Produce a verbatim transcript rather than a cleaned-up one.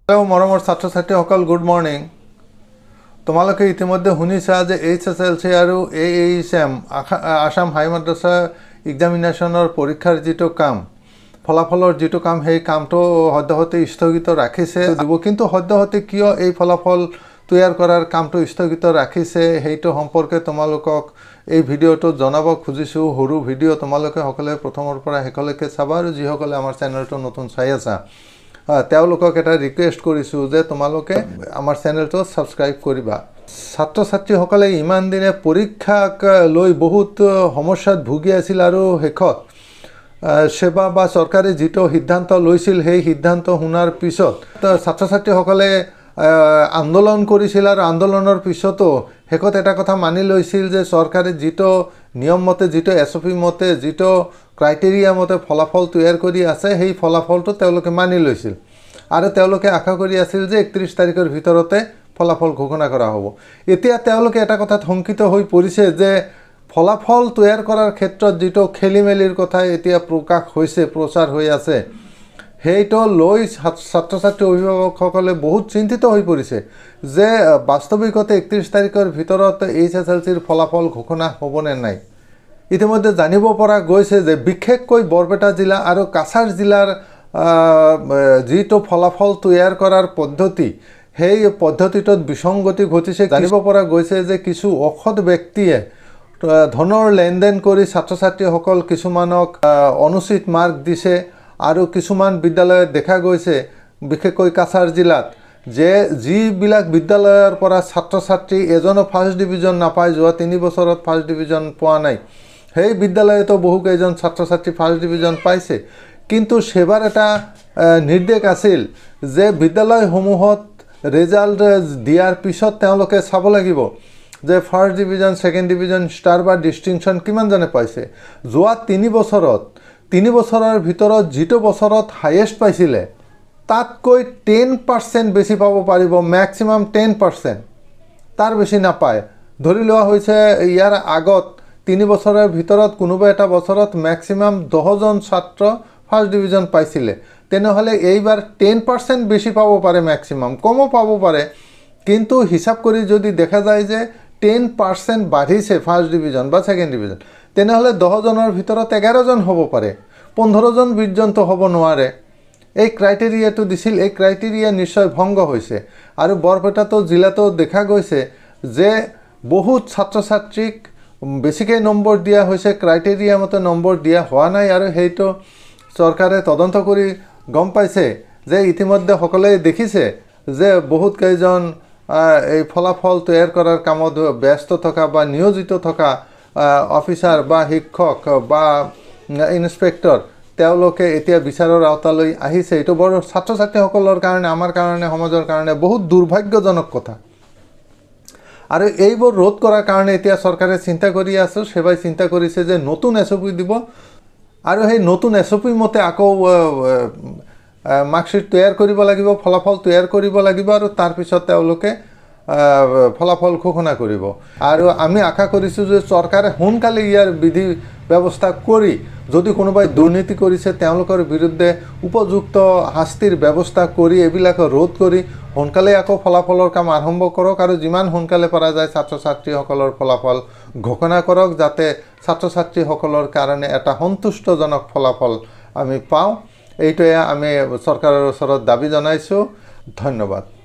Hello मरমৰ ছাত্ৰ ছাত্ৰীসকল good morning. তোমালোকে ইতিমধ্যে শুনিছা যে এইচ এছ এল চি আৰু A H M Assam high মাদ্ৰাছা এক্সামিনেশ্যনৰ পৰীক্ষাৰ যিটো কাম ফলাফলৰ যিটো কাম সেই কামটো সদ্যহতে স্থগিত ৰাখিছে দিব, কিন্তু সদ্যহতে কিয় এই ফলাফল তৈয়াৰ কৰাৰ কামটো স্থগিত ৰাখিছে সেইটো সম্পৰ্কে তোমালোকক এই ভিডিঅ'টো জনাব খুজিছোঁ। সৰু ভিডিঅ' তোমালোকে সকলোৱে প্ৰথমৰ পৰা শেষলৈকে চাবা আৰু যিসকলে আমাৰ চেনেলটো নতুন চাই আছা তেওঁলোকক এটা ৰিকুৱেষ্ট কৰিছোঁ যে তোমালোকে আমাৰ চেনেলটো ছাবস্ক্ৰাইব কৰিবা। ছাত্ৰ ছাত্ৰীসকলে ইমান দিনে পৰীক্ষাক লৈ বহুত সমস্যাত ভুগি আছিল আৰু শেষত সেৱা বা চৰকাৰে যিটো সিদ্ধান্ত লৈছিল সেই সিদ্ধান্ত শুনাৰ পিছত ছাত্ৰ ছাত্ৰীসকলে আন্দোলন কৰিছিল আৰু আন্দোলনৰ পিছতো শেষত এটা কথা মানি লৈছিল যে চৰকাৰে যিটো নিয়ম মতে যিটো এছ অ' পি মতে যিটো ক্ৰাইটেৰিয়া মতে ফলাফল তৈয়াৰ কৰি আছে সেই ফলাফলটো তেওঁলোকে মানি লৈছিল আৰু তেওঁলোকে আশা কৰি আছিল যে একত্ৰিছ তাৰিখৰ ভিতৰতে ফলাফল ঘোষণা কৰা হ'ব। এতিয়া তেওঁলোকে এটা কথাত শংকিত হৈ পৰিছে যে ফলাফল তৈয়াৰ কৰাৰ ক্ষেত্ৰত যিটো খেলি মেলিৰ কথা এতিয়া প্ৰকাশ হৈছে প্ৰচাৰ হৈ আছে সেইটো লৈ ছাত্ৰ ছাত্ৰী অভিভাৱকসকলে বহুত চিন্তিত হৈ পৰিছে যে বাস্তৱিকতে একত্ৰিছ তাৰিখৰ ভিতৰত এইচ এছ এল চিৰ ফলাফল ঘোষণা হ'বনে নাই। ইতিমধ্যে জানিব পৰা গৈছে যে বিশেষকৈ বৰপেটা জিলা আৰু কাছাৰ জিলাৰ যিটো ফলাফল তৈয়াৰ কৰাৰ পদ্ধতি সেই পদ্ধতিটোত বিসংগতি ঘটিছে। জানিব পৰা গৈছে যে কিছু অসৎ ব্যক্তিয়ে ধনৰ লেনদেন কৰি ছাত্ৰ ছাত্ৰীসকল কিছুমানক অনুচিত মাৰ্ক দিছে আৰু কিছুমান বিদ্যালয়ত দেখা গৈছে বিশেষকৈ কাছাৰ জিলাত যে যিবিলাক বিদ্যালয়ৰ পৰা ছাত্ৰ ছাত্ৰী এজনো ফাৰ্ষ্ট ডিভিজন নাপায়, যোৱা তিনি বছৰত ফাৰ্ষ্ট ডিভিজন পোৱা নাই, সেই বিদ্যালয়তো বহুকেইজন ছাত্ৰ ছাত্ৰী ফাৰ্ষ্ট ডিভিজন পাইছে। কিন্তু সেবাৰ এটা নিৰ্দেশ আছিল যে বিদ্যালয়সমূহত ৰিজাল্ট দিয়াৰ পিছত তেওঁলোকে চাব লাগিব যে first division second division star বা ডিষ্টিংশ্যন কিমানজনে পাইছে। যোৱা তিনি বছৰত তিনি বছৰৰ ভিতৰত যিটো বছৰত হায়েষ্ট পাইছিলে তাতকৈ টেন পাৰ্চেণ্ট বেছি পাব পাৰিব, মেক্সিমাম টেন পাৰ্চেণ্ট, তাৰ বেছি নাপায়। ধৰি লোৱা হৈছে ইয়াৰ আগত তিনি বছৰৰ ভিতৰত কোনোবা এটা বছৰত মেক্সিমাম দহজন ছাত্ৰ ফাৰ্ষ্ট ডিভিজন পাইছিলে, তেনেহ'লে এইবাৰ টেন পাৰ্চেণ্ট বেছি পাব পাৰে, মেক্সিমাম কমো পাব পাৰে। কিন্তু হিচাপ কৰি যদি দেখা যায় যে টেন পাৰ্চেণ্ট বাঢ়িছে ফাৰ্ষ্ট ডিভিজন বা ছেকেণ্ড ডিভিজন, তেনেহ'লে দহজনৰ ভিতৰত এঘাৰজন হ'ব পাৰে, পোন্ধৰজন বিছজনটো হ'ব নোৱাৰে। এই ক্ৰাইটেৰিয়াটো দিছিল, এই ক্ৰাইটেৰিয়া নিশ্চয় ভংগ হৈছে আৰু বৰপেটাটো জিলাতো দেখা গৈছে যে বহুত ছাত্ৰ ছাত্ৰীক বেছিকৈ নম্বৰ দিয়া হৈছে, ক্ৰাইটেৰিয়া মতে নম্বৰ দিয়া হোৱা নাই আৰু সেইটো চৰকাৰে তদন্ত কৰি গম পাইছে যে ইতিমধ্যে সকলোৱে দেখিছে যে বহুত কেইজন এই ফলাফল তৈয়াৰ কৰাৰ কামত ব্যস্ত থকা বা নিয়োজিত থকা অফিচাৰ বা শিক্ষক বা ইনস্পেক্টৰ তেওঁলোকে এতিয়া বিচাৰৰ আওতালৈ আহিছে। এইটো বৰ ছাত্ৰ ছাত্ৰীসকলৰ কাৰণে, আমাৰ কাৰণে, সমাজৰ কাৰণে বহুত দুৰ্ভাগ্যজনক কথা আৰু এইবোৰ ৰোধ কৰাৰ কাৰণে এতিয়া চৰকাৰে চিন্তা কৰি আছে, সেৱাই চিন্তা কৰিছে যে নতুন এছ অ' পি দিব আৰু সেই নতুন এছ অ' পি মতে আকৌ মাৰ্কশ্বিট তৈয়াৰ কৰিব লাগিব, ফলাফল তৈয়াৰ কৰিব লাগিব আৰু তাৰপিছত তেওঁলোকে ফলাফল ঘোষণা কৰিব। আৰু আমি আশা কৰিছোঁ যে চৰকাৰে সোনকালে ইয়াৰ বিধি ব্যৱস্থা কৰি যদি কোনোবাই দুৰ্নীতি কৰিছে তেওঁলোকৰ বিৰুদ্ধে উপযুক্ত শাস্তিৰ ব্যৱস্থা কৰি এইবিলাক ৰোধ কৰি সোনকালে আকৌ ফলাফলৰ কাম আৰম্ভ কৰক আৰু যিমান সোনকালে পৰা যায় ছাত্ৰ ছাত্ৰীসকলৰ ফলাফল ঘোষণা কৰক, যাতে ছাত্ৰ ছাত্ৰীসকলৰ কাৰণে এটা সন্তুষ্টজনক ফলাফল আমি পাওঁ। এইটোৱে আমি চৰকাৰৰ ওচৰত দাবী জনাইছোঁ। ধন্যবাদ।